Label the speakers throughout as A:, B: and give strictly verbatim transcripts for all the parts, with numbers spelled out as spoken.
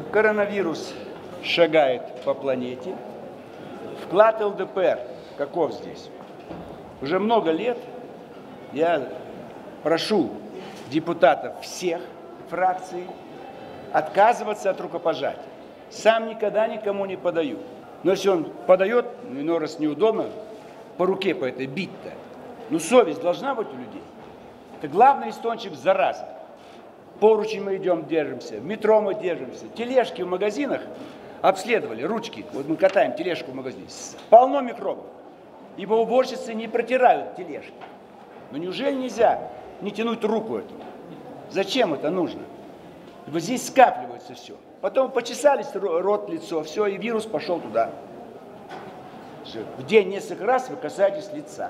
A: Коронавирус шагает по планете. Вклад эл дэ пэ эр каков здесь? Уже много лет я прошу депутатов всех фракций отказываться от рукопожатия. Сам никогда никому не подаю. Но если он подает, ну, иной раз неудобно, по руке по этой бить-то. Ну, совесть должна быть у людей. Это главный источник заразы. Поручень мы идем, держимся, в метро мы держимся, тележки в магазинах обследовали, ручки, вот мы катаем тележку в магазине, полно микробов, ибо уборщицы не протирают тележки. Но неужели нельзя не тянуть руку эту? Зачем это нужно? Ибо здесь скапливается все. Потом почесались рот, лицо, все, и вирус пошел туда. В день несколько раз вы касаетесь лица.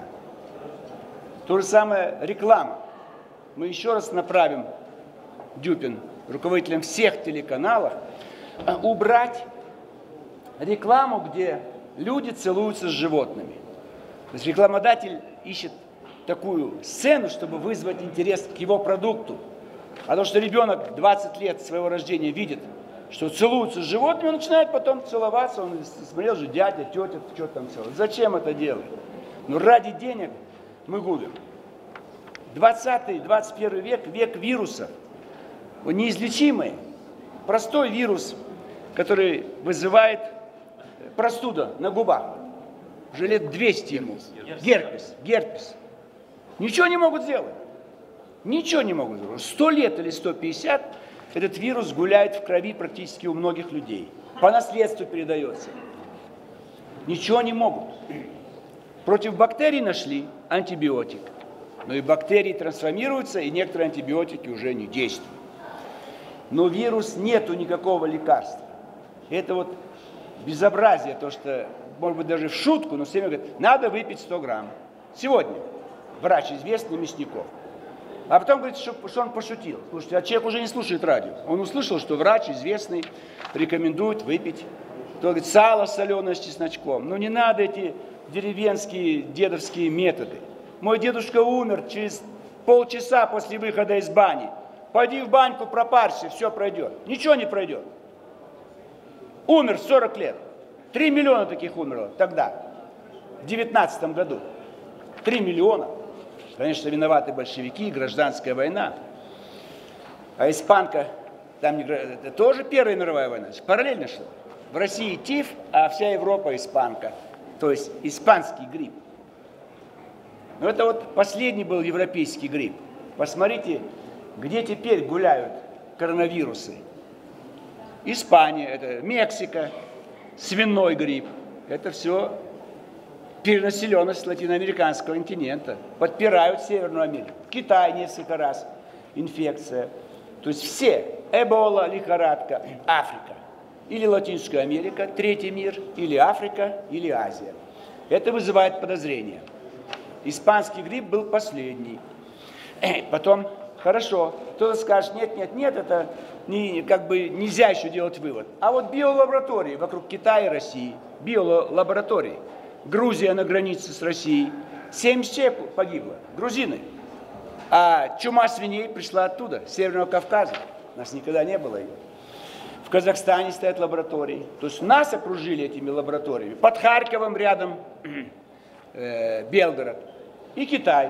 A: То же самое реклама. Мы еще раз направим Дюпин, руководителям всех телеканалов, убрать рекламу, где люди целуются с животными. То есть рекламодатель ищет такую сцену, чтобы вызвать интерес к его продукту. А то, что ребенок двадцать лет своего рождения видит, что целуются с животными, он начинает потом целоваться, он смотрел же дядя, тетя, что там целует. Зачем это делать? Ну ради денег мы губим. двадцатый двадцать первый век, век вирусов. Неизлечимый, простой вирус, который вызывает простуда на губах. Уже лет двести ему. Герпес, герпес. Ничего не могут сделать. Ничего не могут сделать. Сто лет или сто пятьдесят этот вирус гуляет в крови практически у многих людей. По наследству передается. Ничего не могут. Против бактерий нашли антибиотик. Но и бактерии трансформируются, и некоторые антибиотики уже не действуют. Но вирус нету никакого лекарства. Это вот безобразие, то, что, может быть, даже в шутку, но все время говорят, надо выпить сто грамм. Сегодня врач известный Мясников. А потом говорит, что, что он пошутил. Слушайте, а человек уже не слушает радио. Он услышал, что врач известный рекомендует выпить, то говорит, сало соленое с чесночком. Ну не надо эти деревенские дедовские методы. Мой дедушка умер через полчаса после выхода из бани. Пойди в баньку, пропарься, все пройдет. Ничего не пройдет. Умер в сорок лет. Три миллиона таких умерло тогда, в девятнадцатом году. Три миллиона. Конечно, виноваты большевики, гражданская война. А испанка, там не, это тоже Первая мировая война, параллельно шла. В России тиф, а вся Европа испанка. То есть испанский грипп. Но это вот последний был европейский грипп. Посмотрите, где теперь гуляют коронавирусы. Испания, это Мексика, свиной грипп. Это все перенаселенность латиноамериканского континента. Подпирают Северную Америку. Китай несколько раз инфекция. То есть все, эбола, лихорадка, Африка. Или Латинская Америка, третий мир, или Африка, или Азия. Это вызывает подозрения. Испанский грипп был последний. Потом, хорошо, кто-то скажет, нет, нет, нет, это не, как бы нельзя еще делать вывод. А вот биолаборатории вокруг Китая и России, биолаборатории, Грузия на границе с Россией, семьдесят человек погибло, грузины. А чума свиней пришла оттуда, с Северного Кавказа. У нас никогда не было ее. В Казахстане стоят лаборатории. То есть нас окружили этими лабораториями. Под Харьковом рядом э, Белгород и Китай.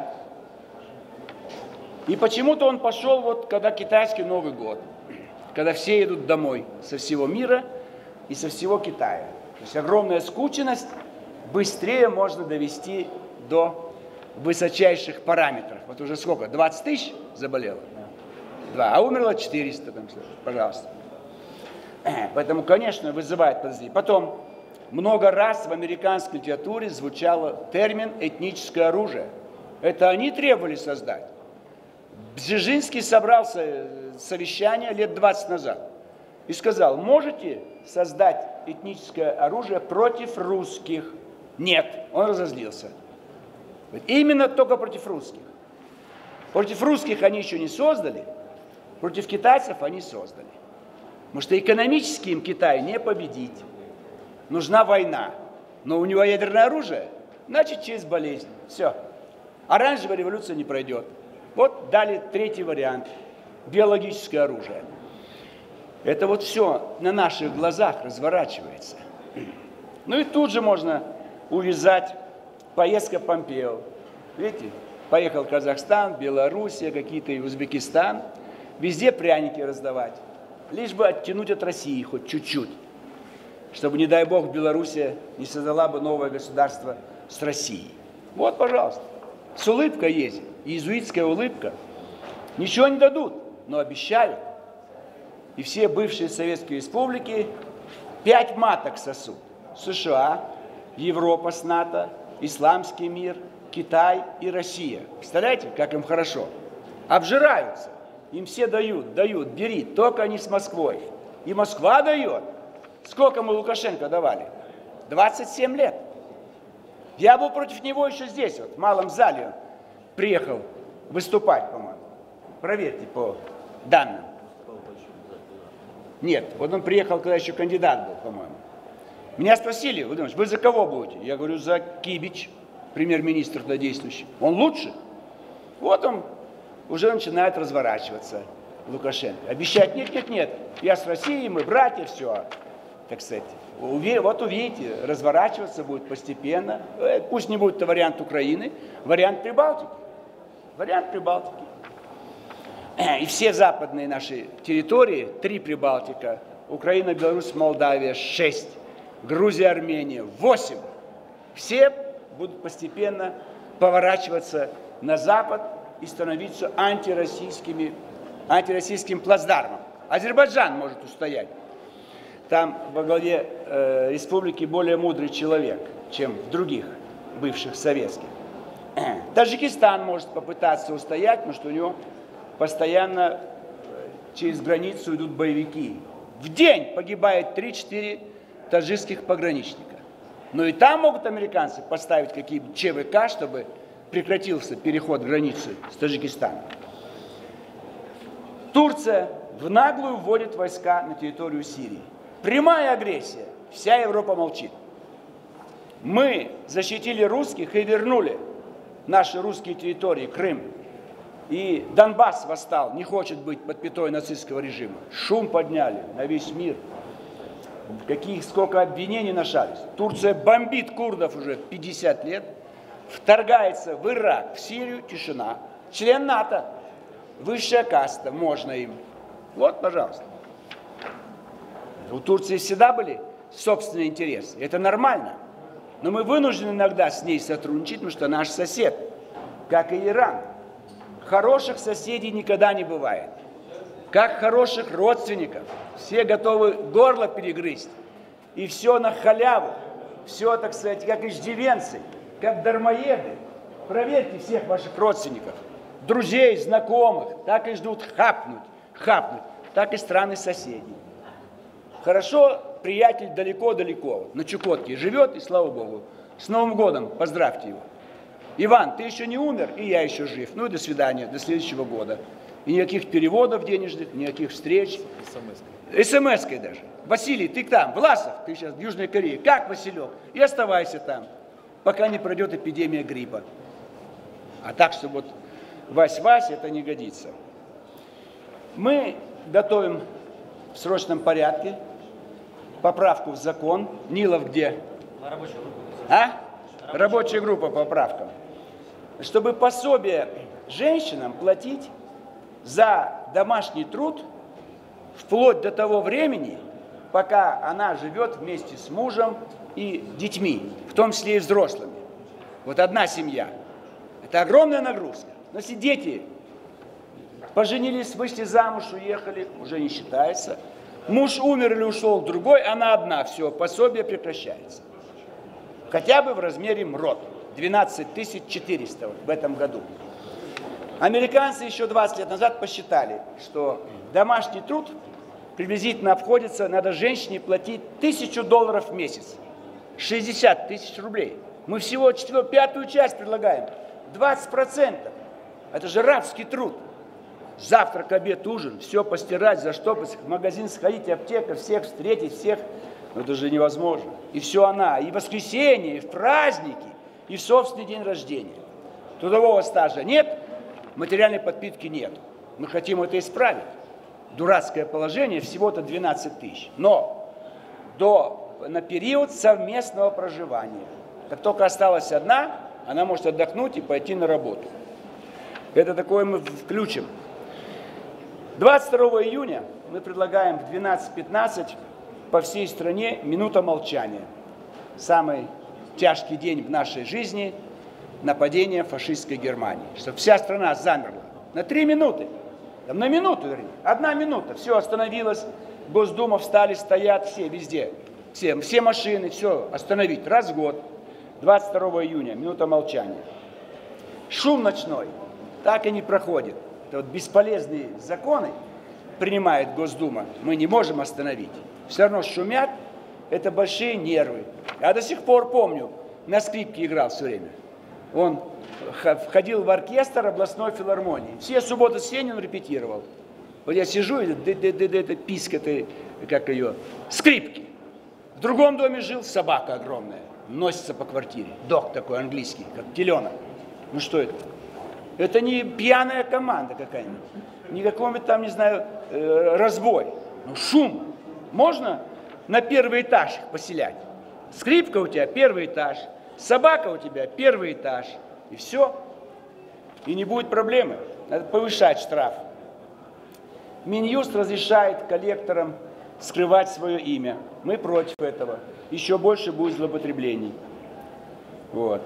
A: И почему-то он пошел, вот, когда китайский Новый год, когда все идут домой со всего мира и со всего Китая. То есть огромная скученность, быстрее можно довести до высочайших параметров. Вот уже сколько? двадцать тысяч заболело? Два. А умерло четыреста, там, пожалуйста. Поэтому, конечно, вызывает подозрение. Потом, много раз в американской литературе звучал термин «этническое оружие». Это они требовали создать. Бжезинский собрался совещание лет двадцать назад и сказал, можете создать этническое оружие против русских? Нет, он разозлился. Именно только против русских. Против русских они еще не создали, против китайцев они создали. Потому что экономически им Китай не победить. Нужна война. Но у него ядерное оружие, значит через болезнь. Все. Оранжевая революция не пройдет. Вот дали третий вариант. Биологическое оружие. Это вот все на наших глазах разворачивается. Ну и тут же можно увязать поездка Помпео. Видите, поехал в Казахстан, Белоруссия, какие-то и Узбекистан. Везде пряники раздавать. Лишь бы оттянуть от России хоть чуть-чуть. Чтобы, не дай бог, Белоруссия не создала бы новое государство с Россией. Вот, пожалуйста. С улыбкой ездит. Иезуитская улыбка. Ничего не дадут, но обещают. И все бывшие советские республики пять маток сосут. США, Европа с НАТО, исламский мир, Китай и Россия. Представляете, как им хорошо? Обжираются. Им все дают, дают, бери, только они с Москвой. И Москва дает. Сколько мы Лукашенко давали? двадцать семь лет. Я был против него еще здесь, вот, в малом зале. Он приехал выступать, по-моему. Проверьте по данным. Нет, вот он приехал, когда еще кандидат был, по-моему. Меня спросили, вы думаете, вы за кого будете? Я говорю, за Кибич, премьер-министр действующий. Он лучше? Вот он уже начинает разворачиваться, Лукашенко. Обещать, нет, нет, нет, я с Россией, мы братья, все. Так сказать, вот увидите, разворачиваться будет постепенно. Пусть не будет это вариант Украины, вариант Прибалтики. Вариант Прибалтики. И все западные наши территории, три Прибалтика, Украина, Беларусь, Молдавия, шесть, Грузия, Армения, восемь. Все будут постепенно поворачиваться на Запад и становиться антироссийскими, антироссийским плацдармом. Азербайджан может устоять. Там во главе э, республики более мудрый человек, чем в других бывших советских. Таджикистан может попытаться устоять, потому что у него постоянно через границу идут боевики. В день погибает три-четыре таджикских пограничника. Но и там могут американцы поставить какие-то ЧВК, чтобы прекратился переход границы с Таджикистаном. Турция в наглую вводит войска на территорию Сирии. Прямая агрессия. Вся Европа молчит. Мы защитили русских и вернули наши русские территории, Крым. И Донбасс восстал, не хочет быть под пятой нацистского режима. Шум подняли на весь мир. Каких, сколько обвинений нашались. Турция бомбит курдов уже пятьдесят лет. Вторгается в Ирак, в Сирию, тишина. Член НАТО. Высшая каста, можно им. Вот, пожалуйста. У Турции всегда были собственные интересы. Это нормально. Но мы вынуждены иногда с ней сотрудничать, потому что наш сосед, как и Иран. Хороших соседей никогда не бывает. Как хороших родственников. Все готовы горло перегрызть. И все на халяву. Все, так сказать, как иждивенцы, как дармоеды. Проверьте всех ваших родственников, друзей, знакомых. Так и ждут хапнуть, хапнуть. Так и страны-соседи. Хорошо, приятель далеко-далеко, на Чукотке живет, и слава Богу. С Новым годом, поздравьте его. Иван, ты еще не умер, и я еще жив. Ну и до свидания, до следующего года. И никаких переводов денежных, никаких встреч. эс-эм-эской. эс-эм-эской даже. Василий, ты там, Власов, ты сейчас в Южной Корее. Как, Василек? И оставайся там, пока не пройдет эпидемия гриппа. А так, что вот Вась-Вась, это не годится. Мы готовим в срочном порядке поправку в закон. Нилов где?
B: На рабочей группе.
A: А? Рабочая группа по поправкам. Чтобы пособие женщинам платить за домашний труд вплоть до того времени, пока она живет вместе с мужем и детьми, в том числе и взрослыми. Вот одна семья. Это огромная нагрузка. Но если дети поженились, вышли замуж, уехали, уже не считается. Муж умер или ушел в другой, она одна, все, пособие прекращается. Хотя бы в размере МРОТ. двенадцать тысяч четыреста вот в этом году. Американцы еще двадцать лет назад посчитали, что домашний труд приблизительно обходится, надо женщине платить тысячу долларов в месяц. шестьдесят тысяч рублей. Мы всего четвертую, пятую часть предлагаем. двадцать процентов. Это же рабский труд. Завтрак, обед, ужин, все постирать, заштопать, в магазин сходить, аптека, всех встретить, всех. Но это же невозможно. И все она, и в воскресенье, и в праздники, и в собственный день рождения. Трудового стажа нет, материальной подпитки нет. Мы хотим это исправить. дурацкое положение, всего-то двенадцать тысяч. Но до, на период совместного проживания. Как только осталась одна, она может отдохнуть и пойти на работу. Это такое мы включим. двадцать второго июня мы предлагаем в двенадцать пятнадцать по всей стране минута молчания. Самый тяжкий день в нашей жизни – нападение фашистской Германии. Чтобы вся страна замерла. На три минуты. На минуту, вернее. Одна минута. Все остановилось. Госдума встали, стоят все везде. Все, все машины, все остановить. Раз в год. двадцать второго июня. Минута молчания. Шум ночной так и не проходит. Это вот бесполезные законы принимает Госдума. Мы не можем остановить. Все равно шумят. Это большие нервы. Я до сих пор помню, на скрипке играл все время. Он входил в оркестр областной филармонии. Все субботы с он репетировал. Вот я сижу, и это писка, как ее, скрипки. В другом доме жил, собака огромная, носится по квартире. Дог такой английский, как теленок. Ну что это? Это не пьяная команда какая-нибудь, не какой-нибудь там, не знаю, э, разбой. Ну шум. Можно на первый этаж их поселять? Скрипка у тебя первый этаж, собака у тебя первый этаж. И все. И не будет проблемы. Надо повышать штраф. Минюст разрешает коллекторам скрывать свое имя. Мы против этого. Еще больше будет злоупотреблений. Вот.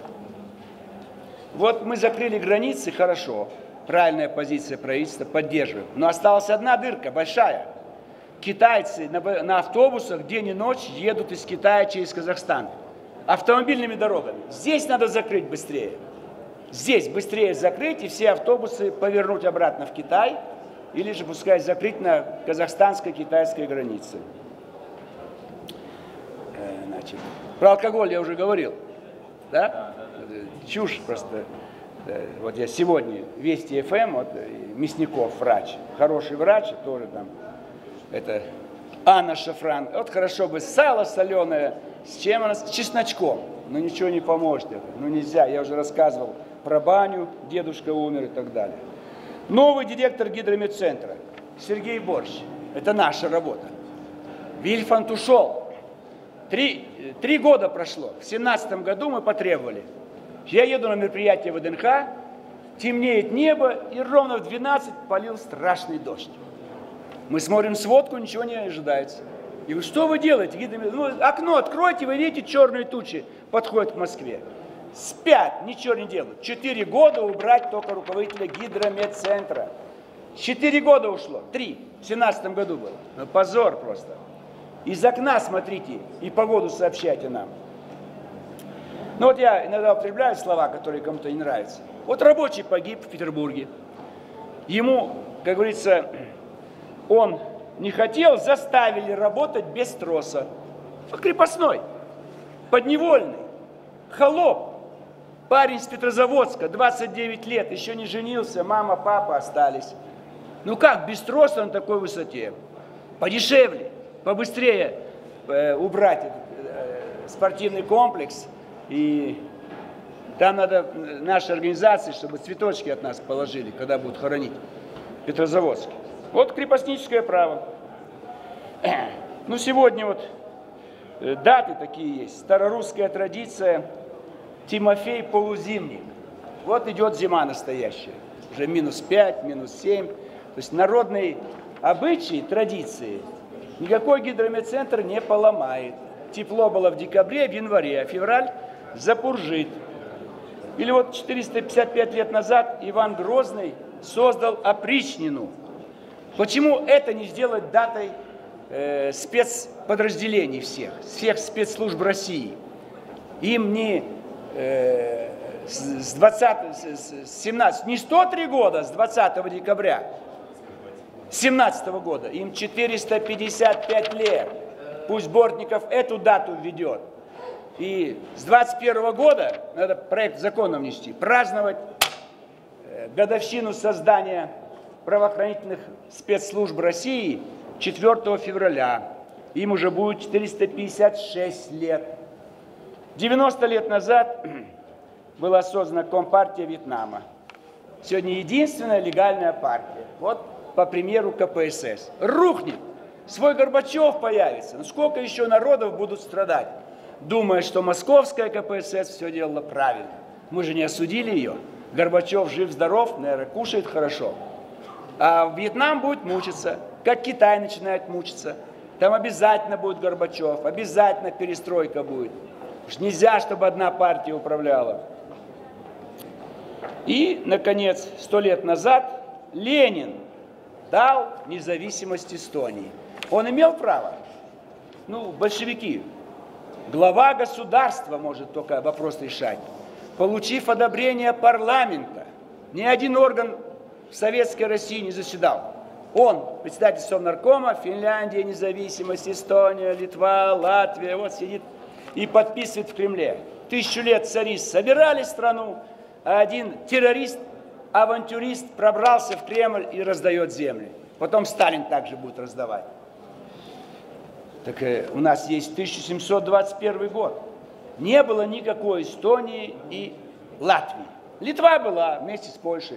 A: Вот мы закрыли границы, хорошо. Правильная позиция правительства, поддерживаем. Но осталась одна дырка, большая. Китайцы на, на автобусах день и ночь едут из Китая через Казахстан. Автомобильными дорогами. Здесь надо закрыть быстрее. Здесь быстрее закрыть и все автобусы повернуть обратно в Китай. Или же пускай закрыть на казахстанско-китайской границе. Значит, про алкоголь я уже говорил. Да? Да, да, да. Чушь просто. Вот я сегодня Вести эф эм, вот, Мясников врач, хороший врач, тоже там, это Анна Шафран. Вот хорошо бы сало соленое, с чем она? С чесночком. Но ничего не поможет это. Ну нельзя, я уже рассказывал про баню, дедушка умер и так далее. Новый директор гидромедцентра Сергей Борщ. Это наша работа. Вильфанд ушел. Три, три года прошло. В две тысячи семнадцатом году мы потребовали. Я еду на мероприятие вэ дэ эн ха, темнеет небо, и ровно в двенадцать полил страшный дождь. Мы смотрим сводку, ничего не ожидается. И вы что вы делаете? Ну, окно откройте, вы видите черные тучи, подходят к Москве. Спят, ничего не делают. Четыре года убрать только руководителя гидромедцентра. Четыре года ушло. Три. В две тысячи семнадцатом году было. Ну, позор просто. Из окна смотрите и погоду сообщайте нам. Ну вот я иногда употребляю слова, которые кому-то не нравятся. Вот рабочий погиб в Петербурге. Ему, как говорится, он не хотел, заставили работать без троса. Крепостной, подневольный, холоп. Парень с Петрозаводска, двадцать девять лет, еще не женился, мама, папа остались. Ну как, без троса на такой высоте? Подешевле, побыстрее э, убрать этот э, спортивный комплекс. И там надо нашей организации, чтобы цветочки от нас положили, когда будут хоронить Петрозаводск. Вот крепостническое право. Ну сегодня вот э, даты такие есть. Старорусская традиция. Тимофей Полузимник. Вот идет зима настоящая. Уже минус пять, минус семь. То есть народные обычаи, традиции никакой гидромедцентр не поломает. Тепло было в декабре, в январе, а февраль запуржит. Или вот четыреста пятьдесят пять лет назад Иван Грозный создал опричнину. Почему это не сделать датой э, спецподразделений всех, всех спецслужб России? Им не э, с двадцатого, с семнадцатого, не сто три года, с двадцатого декабря семнадцатого года, им четыреста пятьдесят пять лет. Пусть Бортников эту дату введет. И с двадцать первого года, надо проект закона внести, праздновать годовщину создания правоохранительных спецслужб России четвёртого февраля. Им уже будет четыреста пятьдесят шесть лет. девяносто лет назад была создана Компартия Вьетнама. Сегодня единственная легальная партия. Вот по примеру ка пэ эс эс. Рухнет. Свой Горбачев появится. Но сколько еще народов будут страдать, думая, что московская ка пэ эс эс все делала правильно. Мы же не осудили ее. Горбачев жив-здоров, наверное, кушает хорошо. А Вьетнам будет мучиться, как Китай начинает мучиться. Там обязательно будет Горбачев, обязательно перестройка будет. Уж нельзя, чтобы одна партия управляла. И, наконец, сто лет назад Ленин дал независимость Эстонии. Он имел право? Ну, большевики. Глава государства может только вопрос решать. Получив одобрение парламента, ни один орган в Советской России не заседал. Он, председатель Совнаркома, Финляндия, независимость, Эстония, Литва, Латвия, вот сидит и подписывает в Кремле. Тысячу лет царист собирали страну, а один террорист, авантюрист пробрался в Кремль и раздает земли. Потом Сталин также будет раздавать. Так э, у нас есть тысяча семьсот двадцать первый год. Не было никакой Эстонии и Латвии. Литва была вместе с Польшей.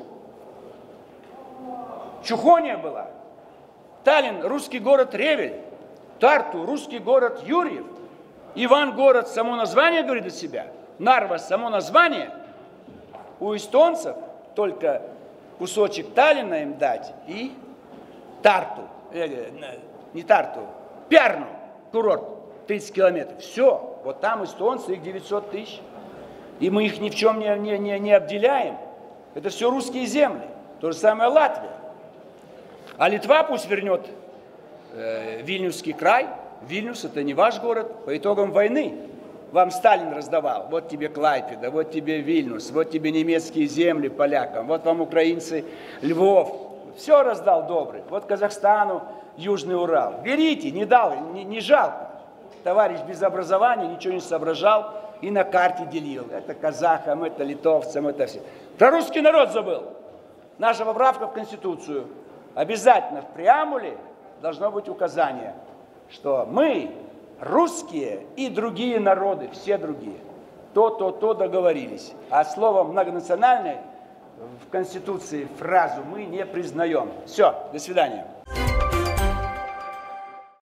A: Чухония была. Таллин, русский город Ревель. Тарту, русский город Юрьев. Ивангород, само название говорит о себя. Нарва, само название. У эстонцев только кусочек Таллина им дать и Тарту. Не Тарту, Пярну, курорт, тридцать километров. Все, вот там эстонцы, их девятьсот тысяч. И мы их ни в чем не, не, не, не обделяем. Это все русские земли. То же самое Латвия. А Литва пусть вернет э, Вильнюсский край. Вильнюс — это не ваш город. По итогам войны вам Сталин раздавал. Вот тебе Клайпеда, вот тебе Вильнюс, вот тебе немецкие земли полякам, вот вам украинцы Львов. Все раздал добрый. Вот Казахстану Южный Урал. Берите, не дал, не, не жалко. Товарищ без образования ничего не соображал и на карте делил. Это казахам, это литовцам, это все. Про русский народ забыл. Наша поправка в Конституцию. Обязательно в преамбуле должно быть указание, что мы, русские и другие народы, все другие, то, то, то договорились. А слово многонациональное в Конституции фразу мы не признаем. Все, до свидания.